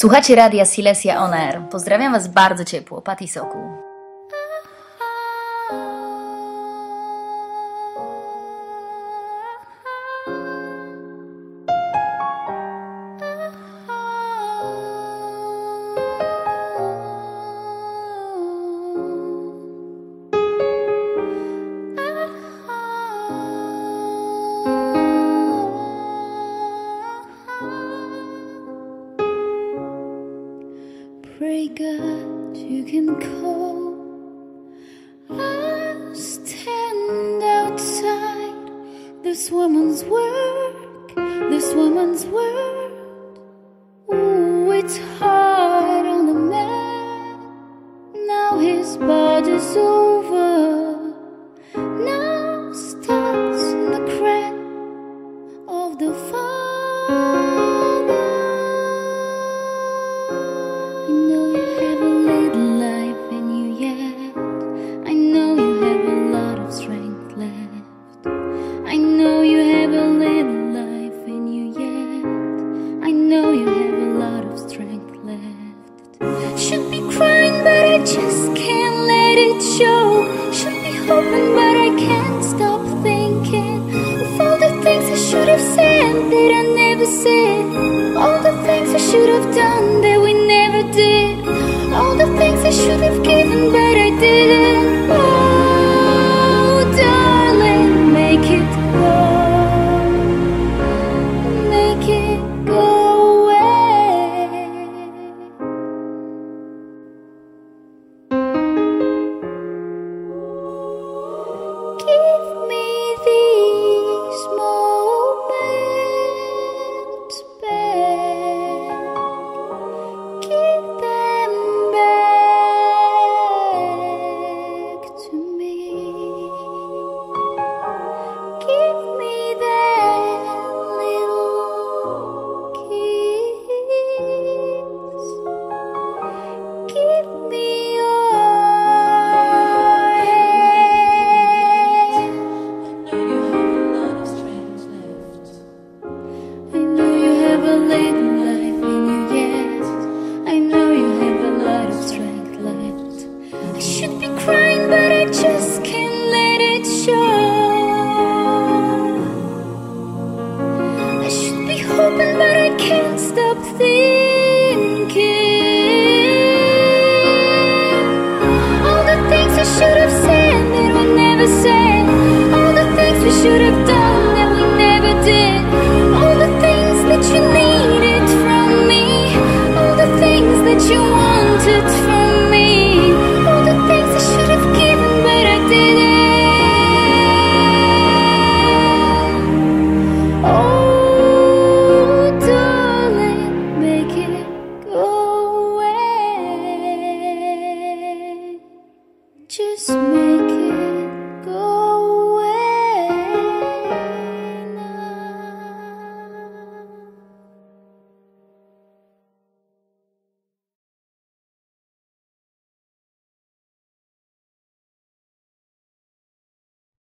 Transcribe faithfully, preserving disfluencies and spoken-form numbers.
Słuchacie radia Silesia-on-air. Pozdrawiam Was bardzo ciepło. Pati Sokol. Pray God you can call. I'll stand outside this woman's work, this woman's world. Ooh, it's hard on the man. Now his body's over. Now starts in the crack of the father. I know you have a little life in you yet. I know you have a lot of strength left. I know you have a little life in you yet. I know you have a lot of strength left. Should be crying but I just can't let it show. Should be hoping but I can't stop thinking of all the things I should have said that I never said. All the things I should have done that we never did. All the things I should have given but I didn't. Oh, darling, make it go. Make it go away. Give me these moments back. Give them back to me. Give me that little kiss. Give me your hand. I know you have a little life in you yet. I know you have a lot of strength left. I should be crying but I just can't let it show. I should be hoping but I can't stop thinking. All the things I should have said that we never said. All the things we should have done that we never did. All the things that you needed from me. All the things that you wanted from me. All the things I should have given but I didn't. Oh, darling, make it go away. Just make